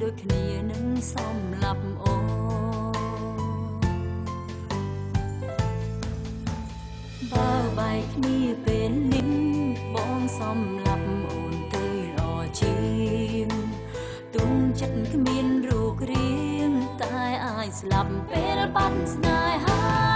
គ្នានឹងសំឡាប់អូនបើបែកគ្នាពេលនេះបងសំឡាប់អូនទៅល្អជាងទុំចិត្តគ្មានរូបរាងតែអាចស្លាប់ពេលបាត់ស្នេហា